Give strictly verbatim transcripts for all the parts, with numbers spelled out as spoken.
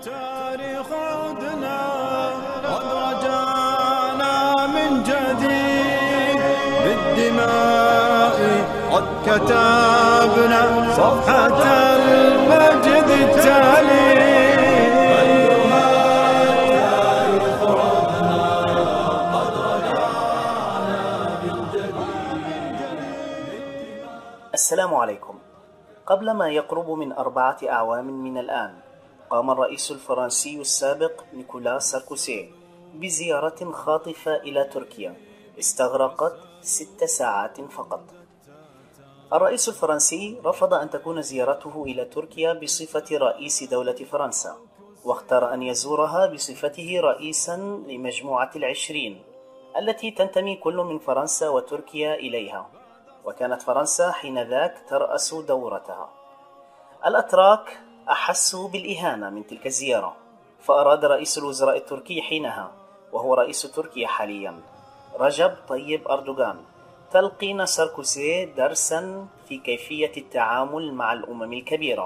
التاريخ عودنا قد رجعنا من جديد بالدماء قد كتبنا صفحة المجد التالي. السلام عليكم. قبل ما يقرب من أربعة أعوام من الآن، قام الرئيس الفرنسي السابق نيكولا ساركوزي بزيارة خاطفة إلى تركيا استغرقت ست ساعات فقط. الرئيس الفرنسي رفض أن تكون زيارته إلى تركيا بصفة رئيس دولة فرنسا، واختار أن يزورها بصفته رئيسا لمجموعة العشرين التي تنتمي كل من فرنسا وتركيا إليها، وكانت فرنسا حينذاك ترأس دورتها. الأتراك أحسوا بالإهانة من تلك الزيارة، فأراد رئيس الوزراء التركي حينها، وهو رئيس تركيا حاليا، رجب طيب أردوغان، تلقين ساركوزي درسا في كيفية التعامل مع الأمم الكبيرة.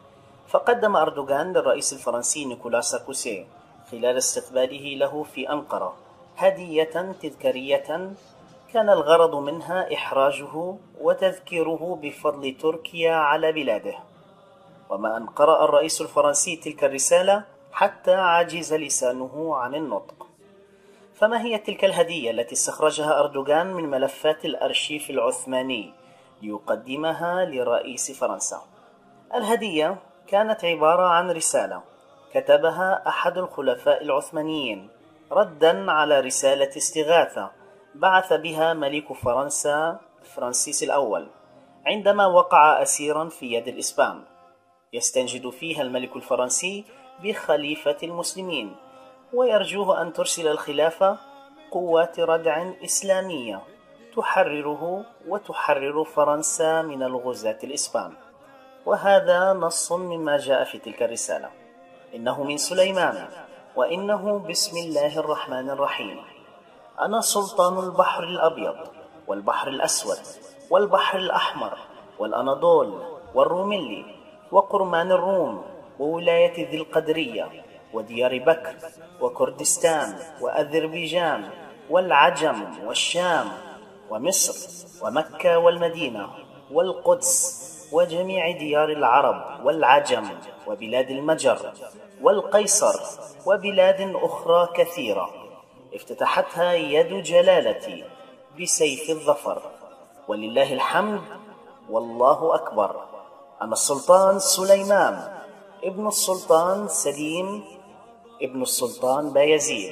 فقدم أردوغان للرئيس الفرنسي نيكولا ساركوزي خلال استقباله له في أنقرة هدية تذكارية كان الغرض منها إحراجه وتذكيره بفضل تركيا على بلاده. وما أن قرأ الرئيس الفرنسي تلك الرسالة حتى عجز لسانه عن النطق. فما هي تلك الهدية التي استخرجها أردوغان من ملفات الأرشيف العثماني ليقدمها لرئيس فرنسا؟ الهدية كانت عبارة عن رسالة كتبها أحد الخلفاء العثمانيين ردا على رسالة استغاثة بعث بها ملك فرنسا فرانسيس الأول عندما وقع أسيرا في يد الإسبان، يستنجد فيها الملك الفرنسي بخليفة المسلمين، ويرجوه أن ترسل الخلافة قوات ردع إسلامية تحرره وتحرر فرنسا من الغزاة الإسبان. وهذا نص مما جاء في تلك الرسالة: إنه من سليمان، وإنه بسم الله الرحمن الرحيم. أنا سلطان البحر الأبيض والبحر الأسود والبحر الأحمر والأناضول والروميلي وقرمان الروم وولاية ذي القدرية وديار بكر وكردستان وأذربيجان والعجم والشام ومصر ومكة والمدينة والقدس وجميع ديار العرب والعجم وبلاد المجر والقيصر وبلاد أخرى كثيرة افتتحتها يد جلالتي بسيف الظفر، ولله الحمد والله أكبر. أنا السلطان سليمان ابن السلطان سليم ابن السلطان بايزيد،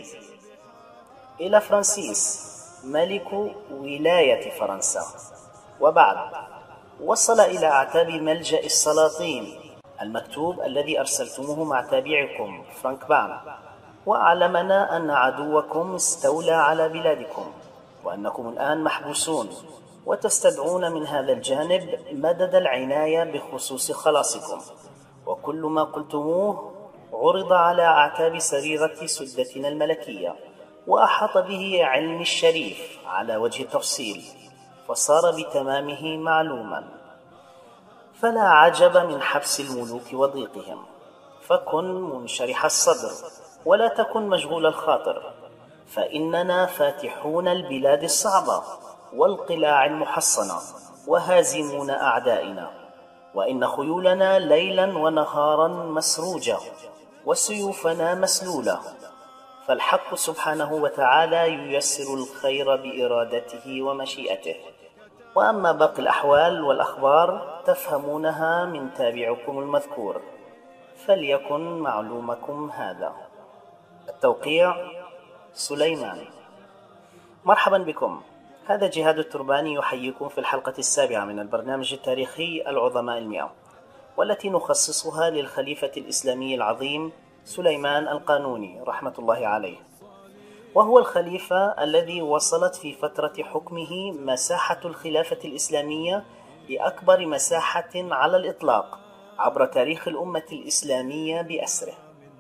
إلى فرانسيس ملك ولاية فرنسا. وبعد وصل إلى أعتاب ملجأ السلاطين المكتوب الذي أرسلتموه مع تابعكم فرانك بان، وأعلمنا أن عدوكم استولى على بلادكم، وأنكم الآن محبوسون وتستدعون من هذا الجانب مدد العناية بخصوص خلاصكم، وكل ما قلتموه عرض على أعتاب سريرة سدتنا الملكية، وأحاط به علم الشريف على وجه التفصيل، فصار بتمامه معلوما. فلا عجب من حبس الملوك وضيقهم، فكن منشرح الصدر ولا تكن مشغول الخاطر، فإننا فاتحون البلاد الصعبة والقلاع المحصنة وهازمون أعدائنا، وإن خيولنا ليلا ونهارا مسروجة وسيوفنا مسلولة، فالحق سبحانه وتعالى ييسر الخير بإرادته ومشيئته. وأما باقي الأحوال والأخبار تفهمونها من تابعكم المذكور، فليكن معلومكم هذا. التوقيع سليمان. مرحبا بكم. هذا جهاد الترباني يحييكم في الحلقة السابعة من البرنامج التاريخي العظماء المئة، والتي نخصصها للخليفة الإسلامي العظيم سليمان القانوني رحمة الله عليه، وهو الخليفة الذي وصلت في فترة حكمه مساحة الخلافة الإسلامية لأكبر مساحة على الإطلاق عبر تاريخ الأمة الإسلامية بأسره.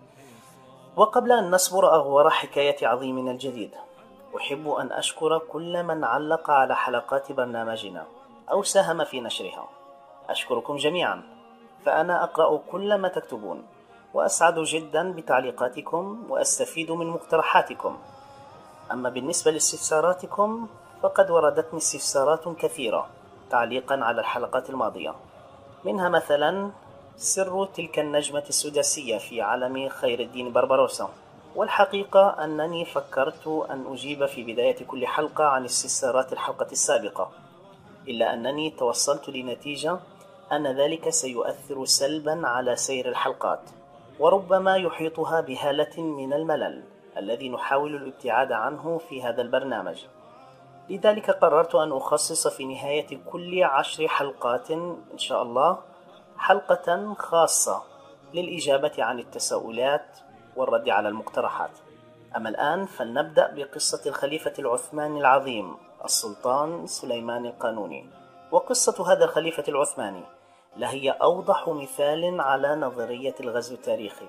وقبل أن نصبر أغوار حكاية عظيمنا الجديد، أحب أن أشكر كل من علق على حلقات برنامجنا أو ساهم في نشرها. أشكركم جميعا، فأنا أقرأ كل ما تكتبون، وأسعد جدا بتعليقاتكم وأستفيد من مقترحاتكم. أما بالنسبة لاستفساراتكم فقد وردتني استفسارات كثيرة تعليقا على الحلقات الماضية، منها مثلا سر تلك النجمة السداسية في عالم خير الدين بربروسا. والحقيقة أنني فكرت أن أجيب في بداية كل حلقة عن استفسارات الحلقة السابقة، إلا أنني توصلت لنتيجة أن ذلك سيؤثر سلبا على سير الحلقات، وربما يحيطها بهالة من الملل الذي نحاول الابتعاد عنه في هذا البرنامج. لذلك قررت أن أخصص في نهاية كل عشر حلقات إن شاء الله حلقة خاصة للإجابة عن التساؤلات والرد على المقترحات. أما الآن فلنبدأ بقصة الخليفة العثماني العظيم السلطان سليمان القانوني. وقصة هذا الخليفة العثماني لهي أوضح مثال على نظرية الغزو التاريخي،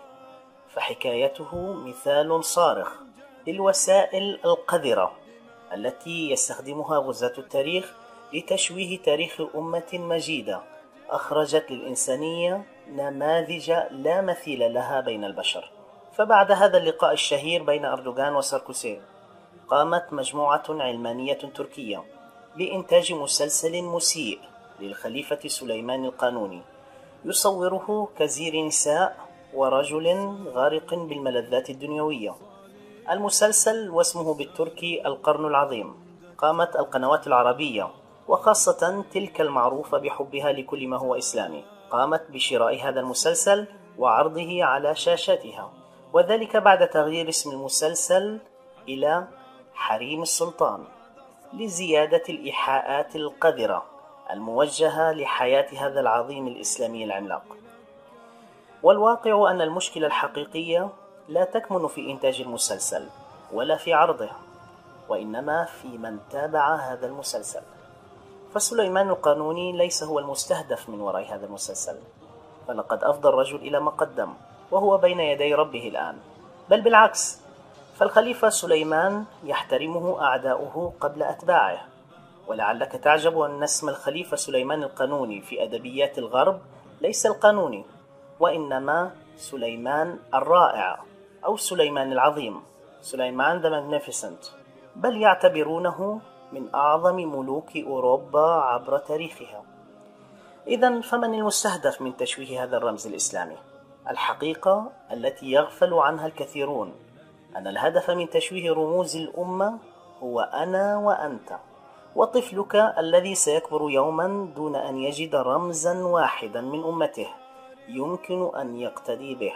فحكايته مثال صارخ للوسائل القذرة التي يستخدمها غزاة التاريخ لتشويه تاريخ أمة مجيدة أخرجت للإنسانية نماذج لا مثيل لها بين البشر. فبعد هذا اللقاء الشهير بين أردوغان وساركوسي قامت مجموعة علمانية تركية بإنتاج مسلسل مسيء للخليفة سليمان القانوني يصوره كزير نساء ورجل غارق بالملذات الدنيوية. المسلسل واسمه بالتركي القرن العظيم. قامت القنوات العربية وخاصة تلك المعروفة بحبها لكل ما هو إسلامي قامت بشراء هذا المسلسل وعرضه على شاشاتها، وذلك بعد تغيير اسم المسلسل إلى حريم السلطان لزيادة الإيحاءات القذرة الموجهة لحياة هذا العظيم الإسلامي العملاق. والواقع أن المشكلة الحقيقية لا تكمن في إنتاج المسلسل ولا في عرضه، وإنما في من تابع هذا المسلسل. فسليمان القانوني ليس هو المستهدف من وراء هذا المسلسل، فلقد أفضى الرجل إلى ما قدم وهو بين يدي ربه الآن، بل بالعكس، فالخليفة سليمان يحترمه أعداؤه قبل أتباعه. ولعلك تعجب أن اسم الخليفة سليمان القانوني في أدبيات الغرب ليس القانوني، وإنما سليمان الرائع أو سليمان العظيم، سليمان the Magnificent، بل يعتبرونه من أعظم ملوك أوروبا عبر تاريخها. إذن فمن المستهدف من تشويه هذا الرمز الإسلامي؟ الحقيقة التي يغفل عنها الكثيرون أن الهدف من تشويه رموز الأمة هو أنا وأنت وطفلك الذي سيكبر يوما دون أن يجد رمزا واحدا من أمته يمكن أن يقتدي به.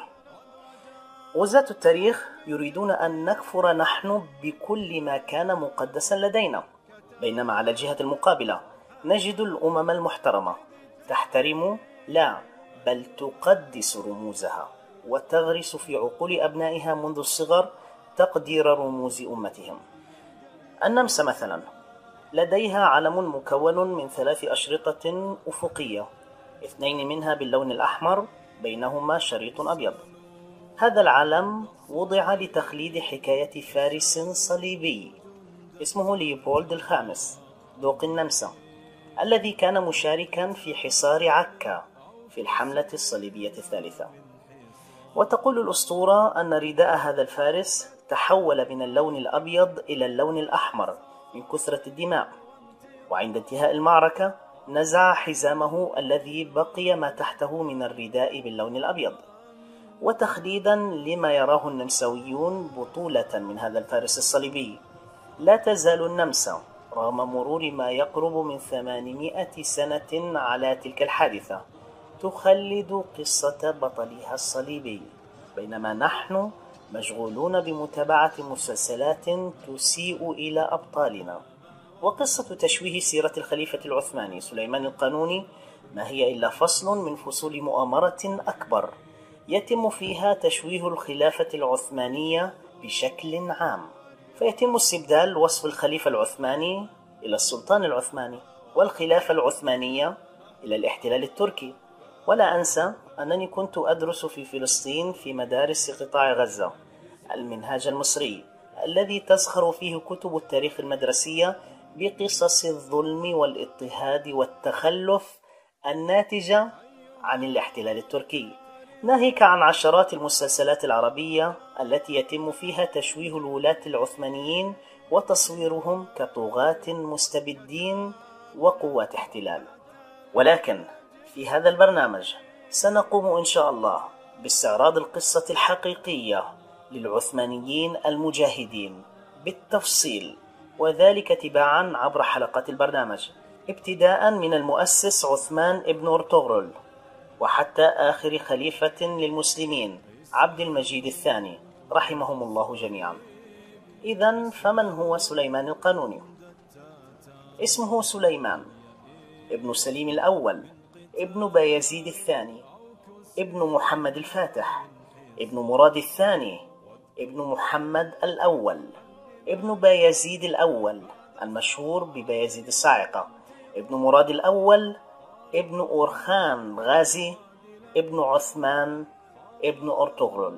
غزاة التاريخ يريدون أن نكفر نحن بكل ما كان مقدسا لدينا، بينما على الجهة المقابلة نجد الأمم المحترمة تحترم لا بل تقدس رموزها وتغرس في عقول أبنائها منذ الصغر تقدير رموز أمتهم. النمسا مثلا لديها علم مكون من ثلاث أشرطة أفقية، اثنين منها باللون الأحمر بينهما شريط أبيض. هذا العلم وضع لتخليد حكاية فارس صليبي اسمه ليوبولد الخامس ذوق النمسا، الذي كان مشاركا في حصار عكا في الحملة الصليبية الثالثة. وتقول الأسطورة أن رداء هذا الفارس تحول من اللون الأبيض إلى اللون الأحمر من كثرة الدماء، وعند انتهاء المعركة نزع حزامه الذي بقي ما تحته من الرداء باللون الأبيض. وتخليدا لما يراه النمساويون بطولة من هذا الفارس الصليبي، لا تزال النمسا رغم مرور ما يقرب من ثمانمائة سنة على تلك الحادثة تخلد قصة بطلها الصليبي، بينما نحن مشغولون بمتابعة مسلسلات تسيء إلى أبطالنا. وقصة تشويه سيرة الخليفة العثماني سليمان القانوني ما هي إلا فصل من فصول مؤامرة أكبر يتم فيها تشويه الخلافة العثمانية بشكل عام، فيتم استبدال وصف الخليفة العثماني إلى السلطان العثماني، والخلافة العثمانية إلى الاحتلال التركي. ولا أنسى أنني كنت أدرس في فلسطين في مدارس قطاع غزة المنهاج المصري الذي تزخر فيه كتب التاريخ المدرسية بقصص الظلم والاضطهاد والتخلف الناتجة عن الاحتلال التركي. ناهيك عن عشرات المسلسلات العربية التي يتم فيها تشويه الولاة العثمانيين وتصويرهم كطغاة مستبدين وقوات احتلال. ولكن في هذا البرنامج سنقوم إن شاء الله باستعراض القصة الحقيقية للعثمانيين المجاهدين بالتفصيل، وذلك تباعا عبر حلقات البرنامج، ابتداء من المؤسس عثمان ابن أرطغرل وحتى آخر خليفة للمسلمين عبد المجيد الثاني رحمهم الله جميعا. إذن فمن هو سليمان القانوني؟ اسمه سليمان ابن سليم الأول ابن بايزيد الثاني ابن محمد الفاتح ابن مراد الثاني ابن محمد الأول ابن بايزيد الأول المشهور ببايزيد الصاعقة، ابن مراد الأول ابن أورخان غازي ابن عثمان ابن أرطغرل.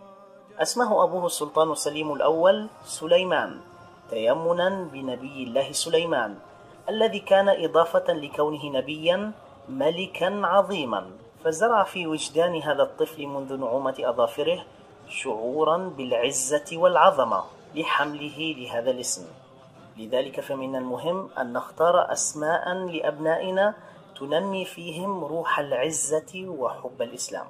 أسمه أبوه السلطان سليم الأول سليمان تيمنا بنبي الله سليمان الذي كان إضافة لكونه نبيا ملكا عظيما، فزرع في وجدان هذا الطفل منذ نعومة أظافره شعورا بالعزة والعظمة لحمله لهذا الاسم. لذلك فمن المهم أن نختار أسماء لأبنائنا تنمي فيهم روح العزة وحب الإسلام.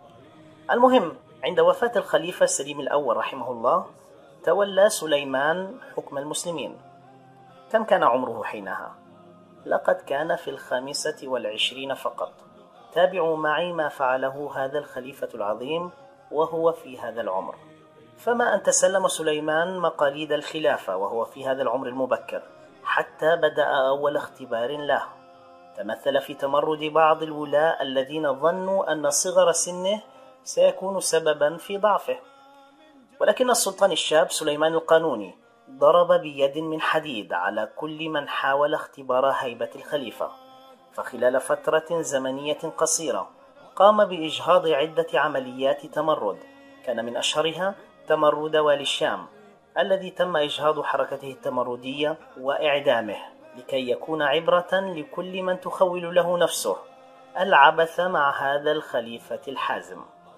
المهم، عند وفاة الخليفة سليم الأول رحمه الله تولى سليمان حكم المسلمين. كم كان عمره حينها؟ لقد كان في الخامسة والعشرين فقط. تابعوا معي ما فعله هذا الخليفة العظيم وهو في هذا العمر. فما أن تسلم سليمان مقاليد الخلافة وهو في هذا العمر المبكر، حتى بدأ أول اختبار له تمثل في تمرد بعض الولاة الذين ظنوا أن صغر سنه سيكون سببا في ضعفه. ولكن السلطان الشاب سليمان القانوني ضرب بيد من حديد على كل من حاول اختبار هيبة الخليفة، فخلال فترة زمنية قصيرة قام بإجهاض عدة عمليات تمرد، كان من أشهرها تمرد والي الشام الذي تم إجهاض حركته التمردية وإعدامه لكي يكون عبرة لكل من تخول له نفسه العبث مع هذا الخليفة الحازم.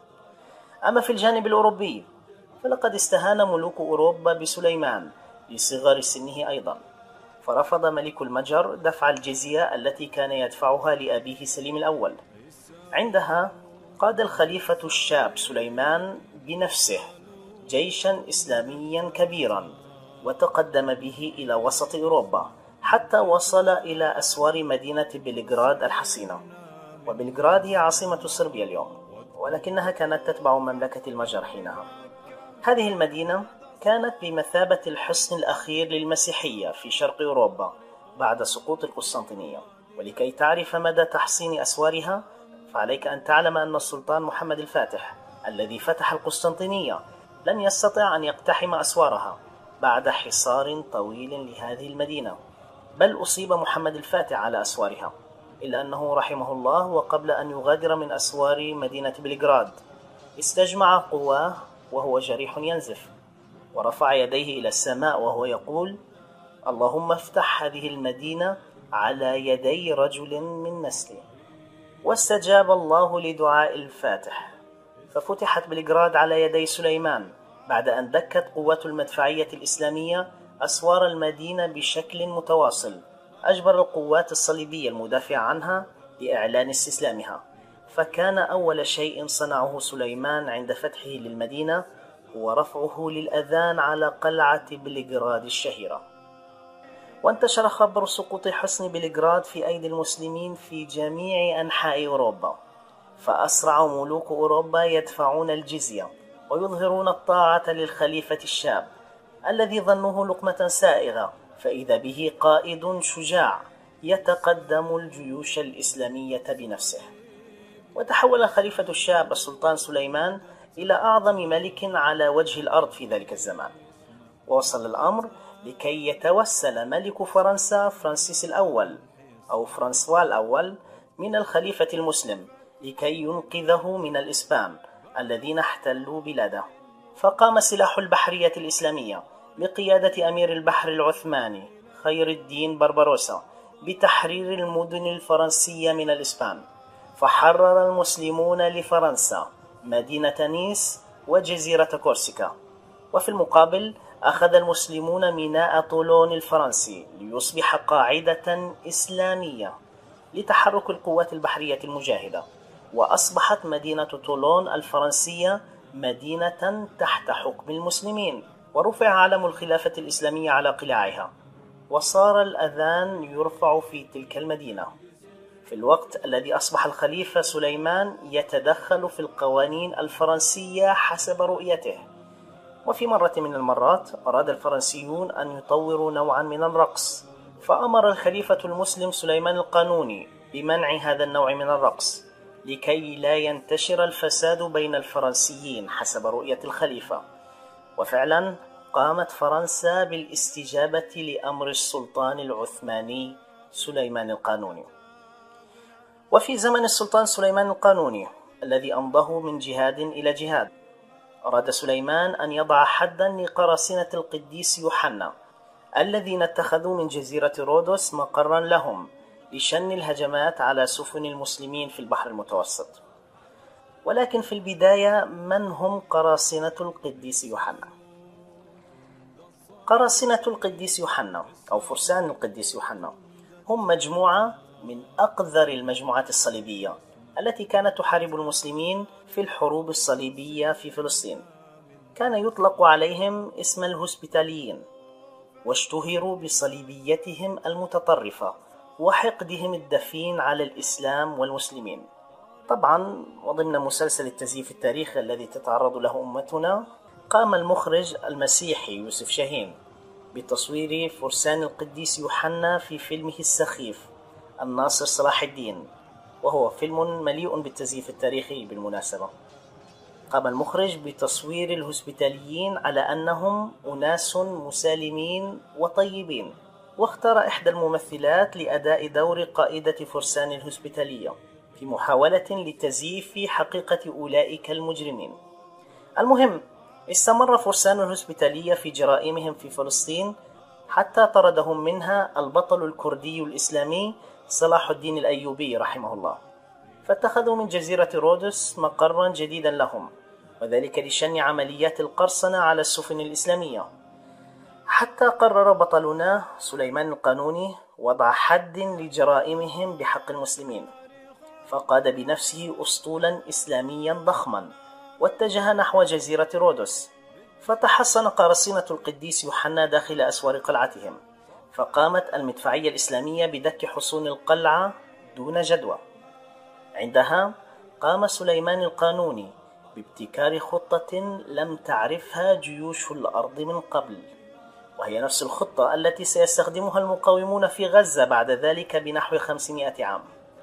أما في الجانب الأوروبي فلقد استهان ملوك أوروبا بسليمان لصغر سنه أيضا، فرفض ملك المجر دفع الجزية التي كان يدفعها لأبيه سليم الأول. عندها قاد الخليفة الشاب سليمان بنفسه جيشا إسلاميا كبيرا وتقدم به إلى وسط أوروبا حتى وصل إلى أسوار مدينة بلغراد الحصينة. وبلغراد هي عاصمة صربيا اليوم، ولكنها كانت تتبع مملكة المجر حينها. هذه المدينة كانت بمثابة الحصن الأخير للمسيحية في شرق أوروبا بعد سقوط القسطنطينية. ولكي تعرف مدى تحصين أسوارها فعليك أن تعلم أن السلطان محمد الفاتح الذي فتح القسطنطينية لم يستطع أن يقتحم أسوارها بعد حصار طويل لهذه المدينة، بل أصيب محمد الفاتح على أسوارها، إلا أنه رحمه الله وقبل أن يغادر من أسوار مدينة بلغراد استجمع قواه وهو جريح ينزف، ورفع يديه إلى السماء وهو يقول: اللهم افتح هذه المدينة على يدي رجل من نسلي. واستجاب الله لدعاء الفاتح، ففتحت بلغراد على يدي سليمان بعد أن دكت قوات المدفعية الإسلامية أسوار المدينة بشكل متواصل، أجبر القوات الصليبية المدافعة عنها لإعلان استسلامها. فكان أول شيء صنعه سليمان عند فتحه للمدينة هو رفعه للأذان على قلعة بلغراد الشهيرة. وانتشر خبر سقوط حصن بلغراد في أيدي المسلمين في جميع أنحاء أوروبا، فأسرع ملوك أوروبا يدفعون الجزية ويظهرون الطاعة للخليفة الشاب الذي ظنوه لقمة سائغة، فإذا به قائد شجاع يتقدم الجيوش الإسلامية بنفسه. وتحول الخليفة الشاب السلطان سليمان إلى أعظم ملك على وجه الأرض في ذلك الزمان. ووصل الأمر لكي يتوسل ملك فرنسا فرانسيس الأول أو فرانسوا الأول من الخليفة المسلم لكي ينقذه من الإسبان الذين احتلوا بلاده. فقام سلاح البحرية الإسلامية بقيادة أمير البحر العثماني خير الدين بربروسا بتحرير المدن الفرنسية من الإسبان، فحرر المسلمون لفرنسا مدينة نيس وجزيرة كورسيكا. وفي المقابل أخذ المسلمون ميناء طولون الفرنسي ليصبح قاعدة إسلامية لتحرك القوات البحرية المجاهدة، وأصبحت مدينة طولون الفرنسية مدينة تحت حكم المسلمين، ورفع علم الخلافة الإسلامية على قلاعها، وصار الأذان يرفع في تلك المدينة في الوقت الذي أصبح الخليفة سليمان يتدخل في القوانين الفرنسية حسب رؤيته. وفي مرة من المرات أراد الفرنسيون أن يطوروا نوعا من الرقص، فأمر الخليفة المسلم سليمان القانوني بمنع هذا النوع من الرقص لكي لا ينتشر الفساد بين الفرنسيين حسب رؤية الخليفة. وفعلا قامت فرنسا بالاستجابة لأمر السلطان العثماني سليمان القانوني. وفي زمن السلطان سليمان القانوني الذي أمضاه من جهاد إلى جهاد، أراد سليمان أن يضع حدا لقراصنة القديس يوحنا الذين اتخذوا من جزيرة رودوس مقرا لهم لشن الهجمات على سفن المسلمين في البحر المتوسط. ولكن في البداية، من هم قراصنة القديس يوحنا؟ قراصنة القديس يوحنا أو فرسان القديس يوحنا هم مجموعة من أقذر المجموعات الصليبية التي كانت تحارب المسلمين في الحروب الصليبية في فلسطين. كان يطلق عليهم اسم الهوسبيتاليين، واشتهروا بصليبيتهم المتطرفة وحقدهم الدفين على الإسلام والمسلمين. طبعا وضمن مسلسل التزييف التاريخي الذي تتعرض له أمتنا، قام المخرج المسيحي يوسف شاهين بتصوير فرسان القديس يوحنا في فيلمه السخيف الناصر صلاح الدين، وهو فيلم مليء بالتزييف التاريخي بالمناسبة. قام المخرج بتصوير الهوسبيتاليين على أنهم أناس مسالمين وطيبين، واختار إحدى الممثلات لأداء دور قائدة فرسان الهوسبيتالية في محاولة لتزييف حقيقة أولئك المجرمين. المهم، استمر فرسان الهوسبيتالية في جرائمهم في فلسطين حتى طردهم منها البطل الكردي الإسلامي صلاح الدين الأيوبي رحمه الله، فاتخذوا من جزيرة رودوس مقرا جديدا لهم، وذلك لشن عمليات القرصنة على السفن الإسلامية، حتى قرر بطلنا سليمان القانوني وضع حد لجرائمهم بحق المسلمين، فقاد بنفسه أسطولا إسلاميا ضخما واتجه نحو جزيرة رودوس. فتحصن قراصنة القديس يوحنا داخل أسوار قلعتهم، فقامت المدفعية الإسلامية بدك حصون القلعة دون جدوى. عندها قام سليمان القانوني بابتكار خطة لم تعرفها جيوش الأرض من قبل، وهي نفس الخطة التي سيستخدمها المقاومون في غزة بعد ذلك بنحو خمسمائة عام.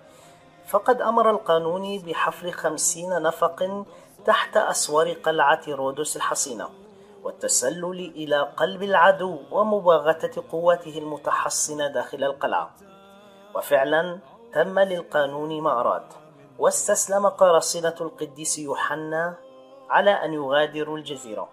فقد أمر القانوني بحفر خمسين نفق تحت أسوار قلعة رودوس الحصينة، والتسلل إلى قلب العدو ومباغتة قواته المتحصنة داخل القلعة. وفعلا تم للقانون ما أراد، واستسلم قراصنة القديس يوحنا على أن يغادروا الجزيرة.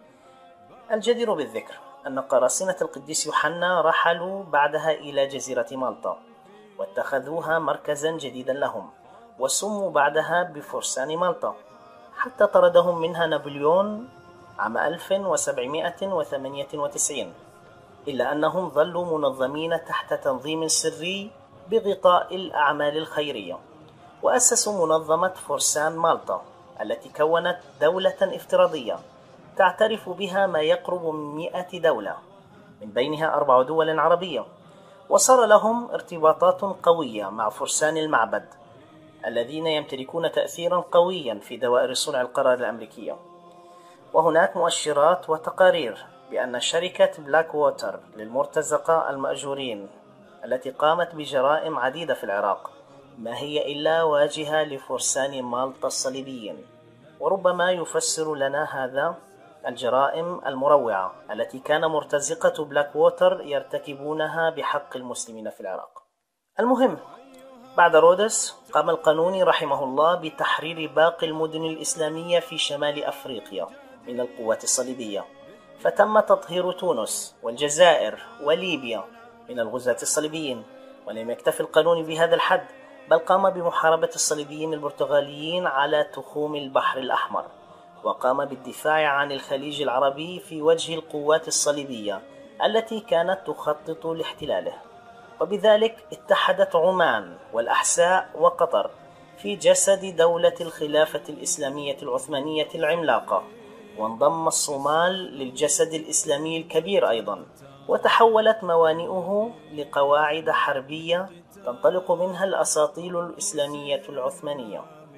الجدير بالذكر أن قراصنة القديس يوحنا رحلوا بعدها إلى جزيرة مالطا، واتخذوها مركزا جديدا لهم، وسموا بعدها بفرسان مالطا، حتى طردهم منها نابليون عام ألف وسبعمائة وثمانية وتسعين، إلا أنهم ظلوا منظمين تحت تنظيم سري بغطاء الأعمال الخيرية، وأسسوا منظمة فرسان مالطا التي كونت دولة افتراضية تعترف بها ما يقرب من مئة دولة، من بينها أربع دول عربية، وصار لهم ارتباطات قوية مع فرسان المعبد الذين يمتلكون تأثيرا قويا في دوائر صنع القرار الأمريكية. وهناك مؤشرات وتقارير بأن شركة بلاك ووتر للمرتزقة المأجورين التي قامت بجرائم عديدة في العراق ما هي إلا واجهة لفرسان مالطا الصليبيين. وربما يفسر لنا هذا الجرائم المروعة التي كان مرتزقة بلاك ووتر يرتكبونها بحق المسلمين في العراق. المهم، بعد رودس قام القانوني رحمه الله بتحرير باقي المدن الإسلامية في شمال أفريقيا من القوات الصليبية، فتم تطهير تونس والجزائر وليبيا من الغزاة الصليبيين. ولم يكتف القانون بهذا الحد، بل قام بمحاربة الصليبيين البرتغاليين على تخوم البحر الأحمر، وقام بالدفاع عن الخليج العربي في وجه القوات الصليبية التي كانت تخطط لاحتلاله. وبذلك اتحدت عمان والأحساء وقطر في جسد دولة الخلافة الإسلامية العثمانية العملاقة، وانضم الصومال للجسد الإسلامي الكبير أيضا، وتحولت موانئه لقواعد حربية تنطلق منها الأساطيل الإسلامية العثمانية.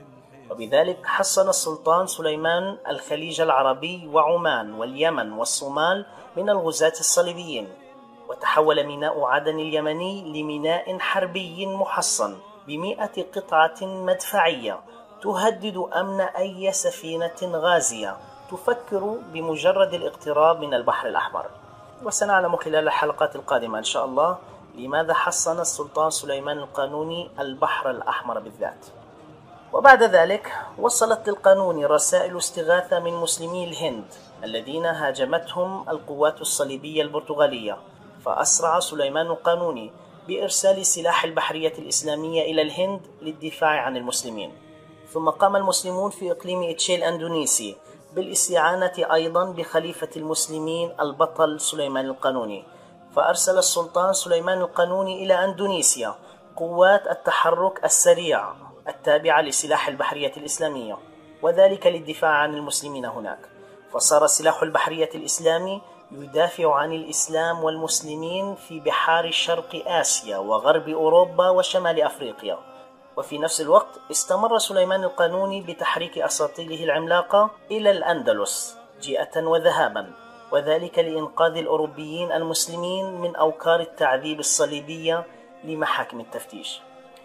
وبذلك حصن السلطان سليمان الخليج العربي وعمان واليمن والصومال من الغزاة الصليبيين، وتحول ميناء عدن اليمني لميناء حربي محصن بمئة قطعة مدفعية تهدد أمن أي سفينة غازية تفكر بمجرد الاقتراب من البحر الأحمر. وسنعلم خلال الحلقات القادمة إن شاء الله لماذا حصن السلطان سليمان القانوني البحر الأحمر بالذات. وبعد ذلك وصلت للقانوني رسائل استغاثة من مسلمي الهند الذين هاجمتهم القوات الصليبية البرتغالية، فأسرع سليمان القانوني بإرسال سلاح البحرية الإسلامية إلى الهند للدفاع عن المسلمين. ثم قام المسلمون في إقليم إتشي الأندونيسي بالاستعانة أيضا بخليفة المسلمين البطل سليمان القانوني، فأرسل السلطان سليمان القانوني إلى أندونيسيا قوات التحرك السريع التابعة لسلاح البحرية الإسلامية، وذلك للدفاع عن المسلمين هناك. فصار سلاح البحرية الإسلامي يدافع عن الإسلام والمسلمين في بحار شرق آسيا وغرب أوروبا وشمال أفريقيا. وفي نفس الوقت استمر سليمان القانوني بتحريك أساطيله العملاقة إلى الأندلس جيئة وذهابا، وذلك لإنقاذ الأوروبيين المسلمين من أوكار التعذيب الصليبية لمحاكم التفتيش.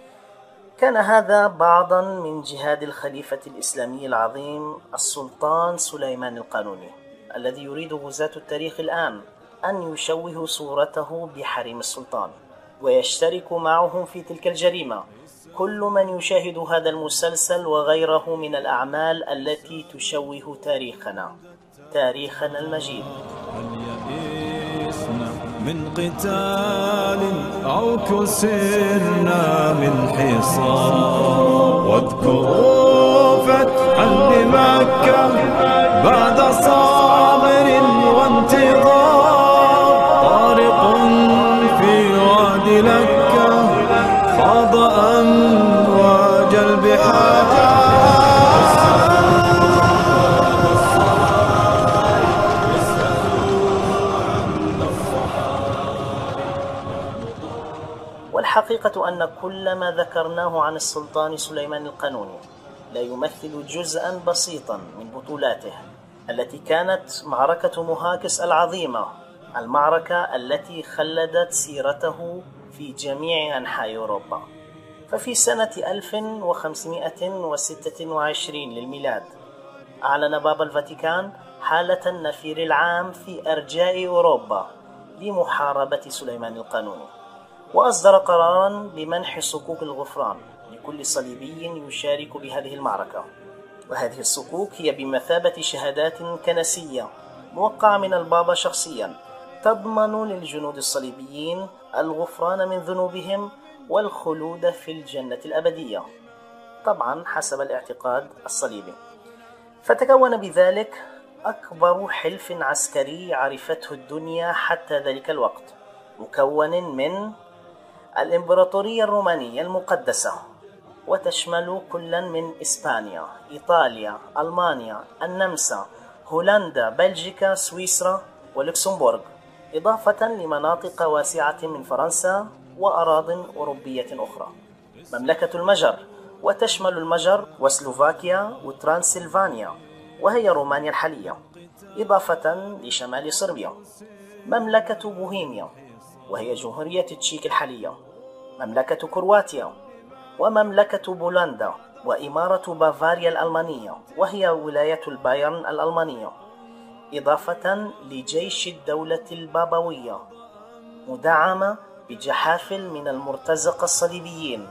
كان هذا بعضا من جهاد الخليفة الإسلامي العظيم السلطان سليمان القانوني، الذي يريد غزاة التاريخ الآن أن يشوهوا صورته بحريم السلطان، ويشترك معهم في تلك الجريمة كل من يشاهد هذا المسلسل وغيره من الأعمال التي تشوه تاريخنا تاريخنا المجيد. من قتال أو كسرنا من حصار، واذكروا فتحا لمكة بعد صابر وانتظار، طارق في وادي لكة خاض أمواج البحار. والحقيقة أن كل ما ذكرناه عن السلطان سليمان القانوني لا يمثل جزءا بسيطا من بطولاته التي كانت معركة مهاكس العظيمة، المعركة التي خلدت سيرته في جميع أنحاء أوروبا. ففي سنة ألف وخمسمائة وستة وعشرين للميلاد أعلن بابا الفاتيكان حالة النفير العام في أرجاء أوروبا لمحاربة سليمان القانوني، وأصدر قرارا بمنح صكوك الغفران لكل صليبي يشارك بهذه المعركة. وهذه الصكوك هي بمثابة شهادات كنسية موقعة من البابا شخصيا تضمن للجنود الصليبيين الغفران من ذنوبهم والخلود في الجنة الأبدية، طبعا حسب الاعتقاد الصليبي. فتكون بذلك أكبر حلف عسكري عرفته الدنيا حتى ذلك الوقت، مكون من الإمبراطورية الرومانية المقدسة، وتشمل كلا من إسبانيا، إيطاليا، ألمانيا، النمسا، هولندا، بلجيكا، سويسرا ولوكسمبورغ، إضافة لمناطق واسعة من فرنسا وأراضٍ أوروبية أخرى. مملكة المجر، وتشمل المجر وسلوفاكيا وترانسلفانيا وهي رومانيا الحالية، إضافة لشمال صربيا. مملكة بوهيميا وهي جمهورية تشيك الحالية، مملكة كرواتيا، ومملكة بولندا، وإمارة بافاريا الألمانية وهي ولاية البايرن الألمانية، إضافة لجيش الدولة البابوية مدعمة بجحافل من المرتزقة الصليبيين.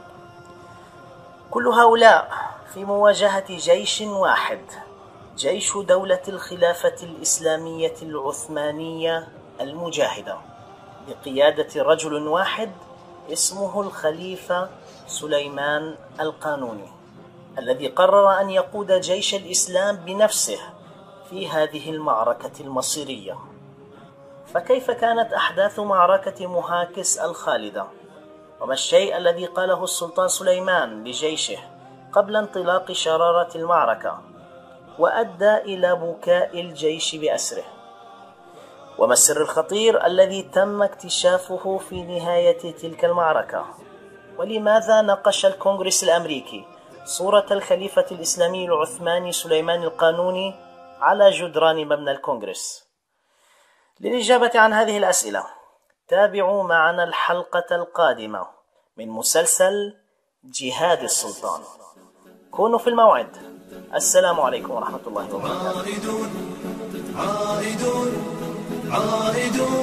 كل هؤلاء في مواجهة جيش واحد، جيش دولة الخلافة الإسلامية العثمانية المجاهدة بقيادة رجل واحد اسمه الخليفة سليمان القانوني، الذي قرر أن يقود جيش الإسلام بنفسه في هذه المعركة المصيرية. فكيف كانت أحداث معركة مهاكس الخالدة؟ وما الشيء الذي قاله السلطان سليمان لجيشه قبل انطلاق شرارة المعركة وأدى إلى بكاء الجيش بأسره؟ وما السر الخطير الذي تم اكتشافه في نهاية تلك المعركة؟ ولماذا نقش الكونغرس الأمريكي صورة الخليفة الإسلامي العثماني سليمان القانوني على جدران مبنى الكونغرس؟ للإجابة عن هذه الأسئلة تابعوا معنا الحلقة القادمة من مسلسل جهاد السلطان. كونوا في الموعد. السلام عليكم ورحمة الله وبركاته. عائدون عائدون عائدون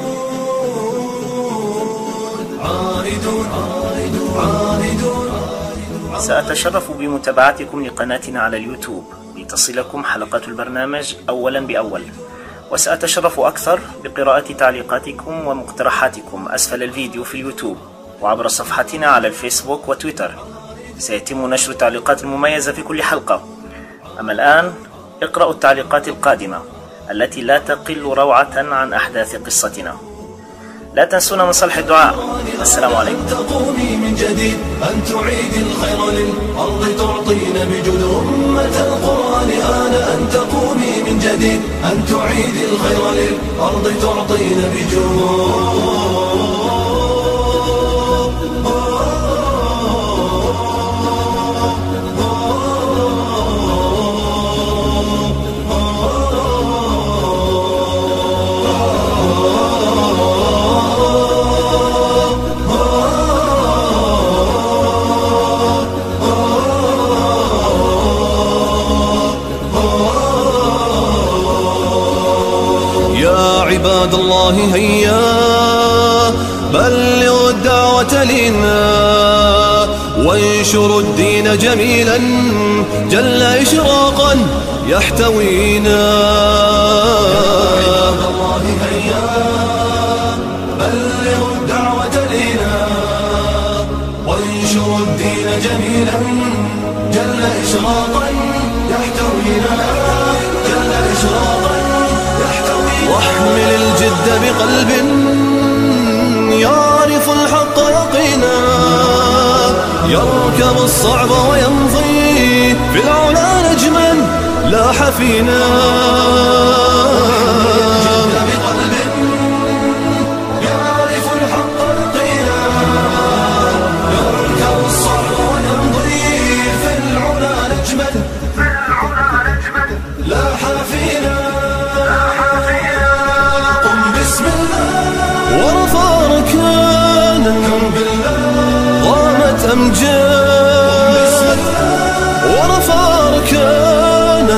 عائدون عائدون. سأتشرف بمتابعتكم لقناتنا على اليوتيوب لتصلكم حلقات البرنامج أولا بأول، وسأتشرف أكثر بقراءة تعليقاتكم ومقترحاتكم أسفل الفيديو في اليوتيوب وعبر صفحتنا على الفيسبوك وتويتر. سيتم نشر التعليقات المميزة في كل حلقة. أما الآن اقرأوا التعليقات القادمة التي لا تقل روعة عن أحداث قصتنا. لا تنسونا من صالح الدعاء. السلام عليكم. تقومي من جديد أن تعيد الخير للأرض تعطين بجود أمة القرآن آن أن تقومي من جديد أن تعيد الخير للأرض تعطين بجود. عباد الله هيا بلغوا الدعوة لنا وانشروا الدين جميلا جل إشراقا يحتوينا. عباد الله هيا بلغوا الدعوة لنا وانشروا الدين جميلا جل إشراقا يحتوينا جل إشراقا. واحمل الجد بقلب يعرف الحق يقينا يركب الصعب ويمضي في العلا نجما لاح فينا. أمجاد ورفع ركانا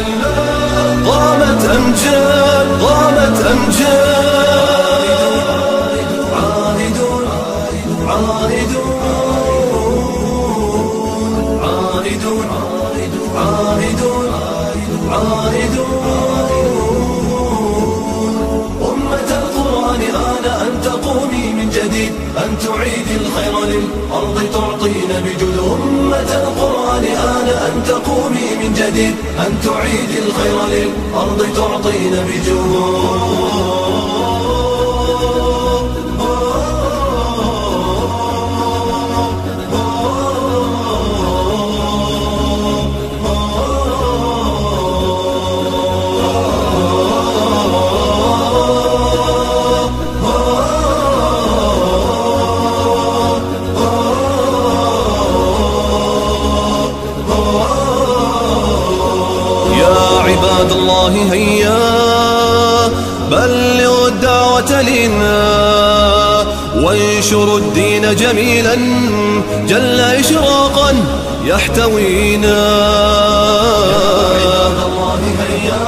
قامت أمجاد قامت أمجاد. عائدون عائدون عائدون عائدون عائدون. أمة القرآن آن أن تقومي من جديد أن تعيد الخير للأرض تعطين بجود. أمة القرآن آن أن تقومي من جديد أن تعيد الخير للأرض تعطين بجود. عباد الله هيا بلغوا الدعوة لنا وانشروا الدين جميلا جل إشراقا يحتوينا. عباد الله هيا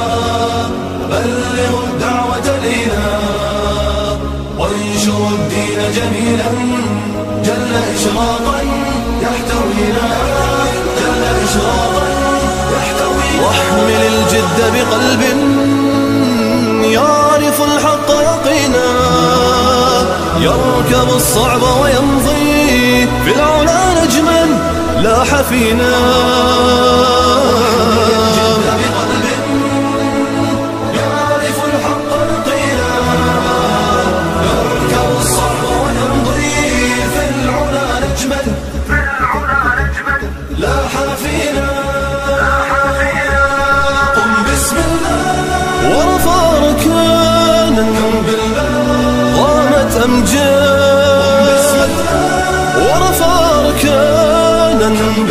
بلغوا الدعوة لنا وانشروا الدين جميلا جل إشراقا يحتوينا جل إشراقا. واحمل الجد بقلب يعرف الحق يقينا يركب الصعب ويمضي في العلا نجما لاح فينا أمجاد ورفع ركانا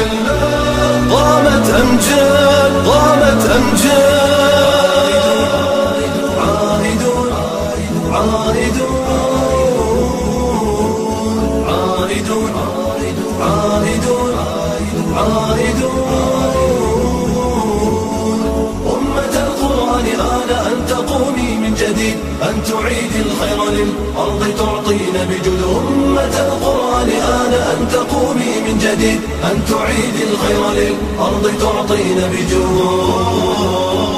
ضامت أمجاد ضامت أمجاد عائدون عائدون عائدون عائدون عائدون أمة القرآن آن أن تقومي من جديد أن تعيدي الخير للأرض تعطين بجود أمة القرآن آن أن تقومي من جديد أن تعيدي الخير للأرض تعطين بجود